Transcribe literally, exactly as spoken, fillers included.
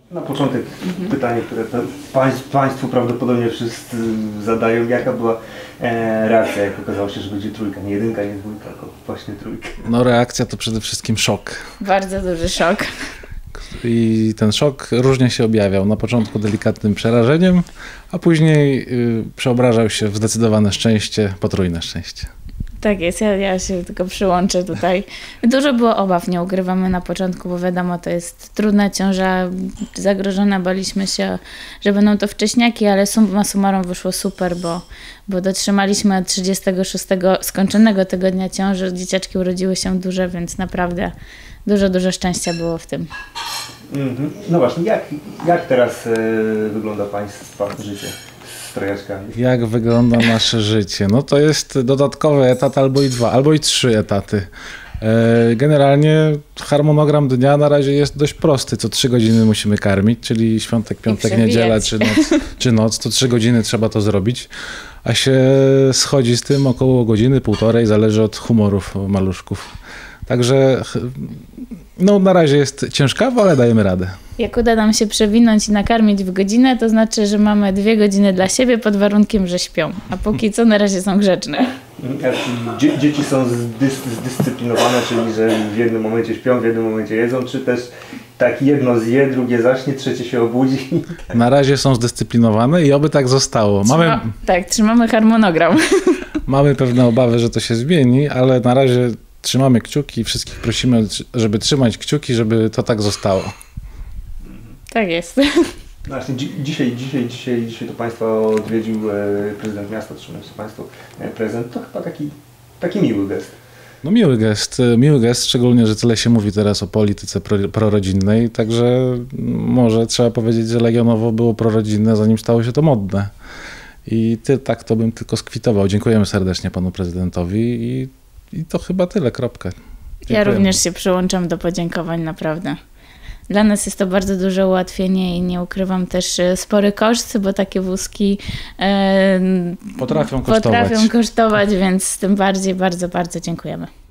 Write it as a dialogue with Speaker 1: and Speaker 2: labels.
Speaker 1: Na początek mhm. pytanie, które państw, Państwu prawdopodobnie wszyscy zadają. Jaka była e, reakcja, jak okazało się, że będzie trójka? Nie jedynka, nie dwójka, tylko właśnie trójka.
Speaker 2: No reakcja to przede wszystkim szok.
Speaker 3: Bardzo duży szok.
Speaker 2: I ten szok różnie się objawiał. Na początku delikatnym przerażeniem, a później y, przeobrażał się w zdecydowane szczęście, potrójne szczęście.
Speaker 3: Tak jest, ja, ja się tylko przyłączę tutaj. Dużo było obaw, nie ukrywamy na początku, bo wiadomo, to jest trudna ciąża, zagrożona, baliśmy się, że będą to wcześniaki, ale summa summarum wyszło super, bo, bo dotrzymaliśmy trzydziestego szóstego skończonego tygodnia ciąży, dzieciaczki urodziły się duże, więc naprawdę dużo, dużo szczęścia było w tym.
Speaker 1: Mm-hmm. No właśnie, jak, jak teraz y, wygląda Państwa życie?
Speaker 2: Jak wygląda nasze życie? No to jest dodatkowy etat albo i dwa, albo i trzy etaty. Generalnie harmonogram dnia na razie jest dość prosty. Co trzy godziny musimy karmić, czyli świątek, piątek, niedziela czy noc, czy noc, to trzy godziny trzeba to zrobić. A się schodzi z tym około godziny, półtorej, zależy od humorów maluszków. Także no na razie jest ciężkawo, ale dajemy radę.
Speaker 3: Jak uda nam się przewinąć i nakarmić w godzinę, to znaczy, że mamy dwie godziny dla siebie pod warunkiem, że śpią. A póki co na razie są grzeczne.
Speaker 1: Dzie- dzieci są zdys- zdyscyplinowane, czyli że w jednym momencie śpią, w jednym momencie jedzą, czy też tak jedno zje, drugie zaśnie, trzecie się obudzi?
Speaker 2: Na razie są zdyscyplinowane i oby tak zostało. Mamy...
Speaker 3: Trzyma... Tak, trzymamy harmonogram.
Speaker 2: Mamy pewne obawy, że to się zmieni, ale na razie trzymamy kciuki i wszystkich prosimy, żeby trzymać kciuki, żeby to tak zostało.
Speaker 3: Tak jest.
Speaker 1: Właśnie, dzi- dzisiaj, dzisiaj, dzisiaj, dzisiaj to Państwa odwiedził e, prezydent miasta, trzymał się Państwu e, prezent. To chyba taki, taki miły gest.
Speaker 2: No miły gest, miły gest, szczególnie, że tyle się mówi teraz o polityce pro, prorodzinnej, także może trzeba powiedzieć, że Legionowo było prorodzinne, zanim stało się to modne. I ty, tak to bym tylko skwitował. Dziękujemy serdecznie panu prezydentowi i, i to chyba tyle, kropka.
Speaker 3: Ja również się przyłączam do podziękowań, naprawdę. Dla nas jest to bardzo duże ułatwienie i nie ukrywam też spory koszt, bo takie wózki e,
Speaker 2: potrafią kosztować.
Speaker 3: potrafią kosztować, więc tym bardziej bardzo, bardzo dziękujemy.